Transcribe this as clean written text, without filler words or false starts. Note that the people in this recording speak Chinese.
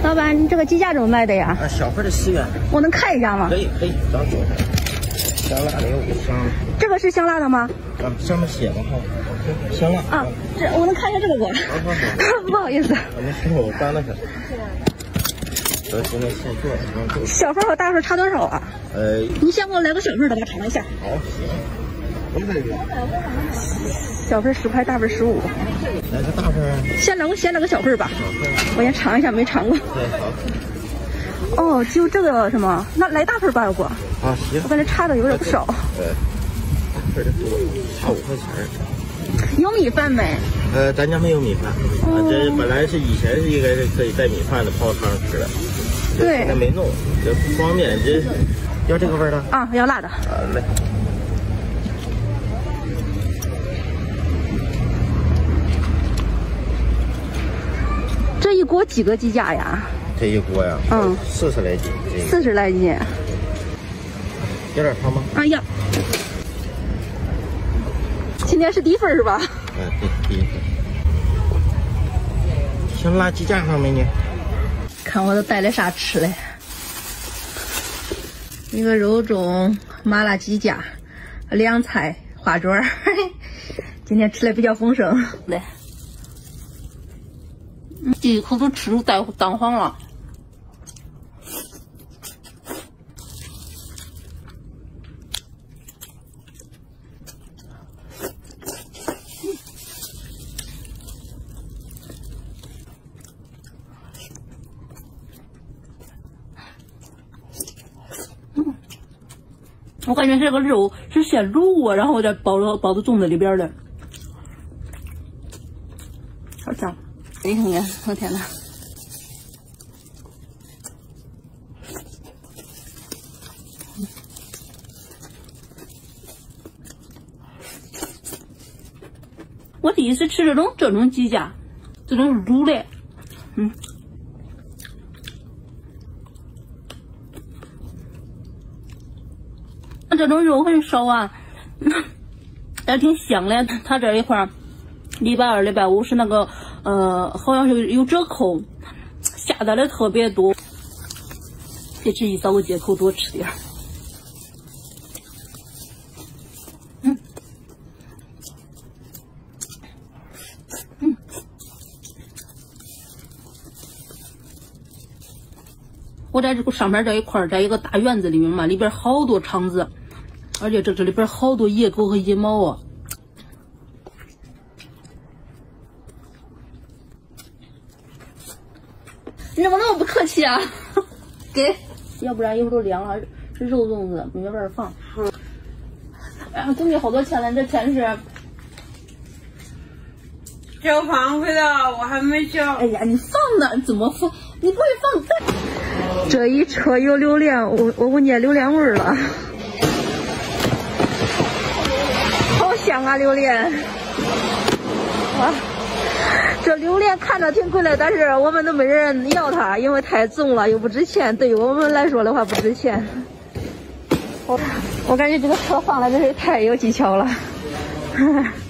老板，你这个鸡架怎么卖的呀？ 小份的10元。 我能看一下吗？ 可以，当做香辣的有个香。 这个是香辣的吗？ 上面写的哈，香辣。 啊，这我能看一下这个不？好。不好意思。 我刚那个。这现在现做。 小份和大份差多少啊？你先给我来个小份的吧，尝一下。 好，行。 小份10块，大份15。 来个大份。 先来个小份吧。我先尝一下，没尝过。 对，好。 哦，就这个什么？那来大份吧，要不？ 啊，行。 我感觉差的有点不少。 大份的多，差5块钱。 有米饭没？ 咱家没有米饭。这本来是以前是应该是可以带米饭的，泡汤吃的。对。现在没弄，这不方便。这要这个味儿的？ 啊，要辣的。 来。 这一锅几个鸡架呀？ 这一锅呀，40来斤。 40来斤。 要点汤吗？ 啊要。今天是第一份是吧？ 对，第一份。香辣鸡架上没呢？ 看我都带了啥吃的。一个肉粽、麻辣鸡架、凉菜、花卷儿。今天吃的比较丰盛。来。第一口都吃出蛋黄了。我感觉这个肉是先卤过，然后再包到粽子里边的，好香！你看看，我天哪！我第一次吃这种鸡架，这种卤的，这种肉很少啊，但挺香的。它这一块礼拜2、礼拜5是那个好像是有折扣，下单的特别多。给自己找个借口多吃点。我在这个上面这一块，在一个大院子里面嘛，里边好多肠子，而且这里边好多野狗和野猫啊。你怎么那么不客气啊？给，要不然一会儿都凉了，是肉粽子，没法放。哎呀，总计好多钱了，这钱是交房费的，我还没交。 哎呀，你放哪？怎么放？你不会放这？这一车有榴莲，我闻见榴莲味儿了，好香啊！榴莲，哇，这榴莲看着挺贵的，但是我们都没人要它，因为太重了又不值钱，对于我们来说的话不值钱。我感觉这个车放的真是太有技巧了。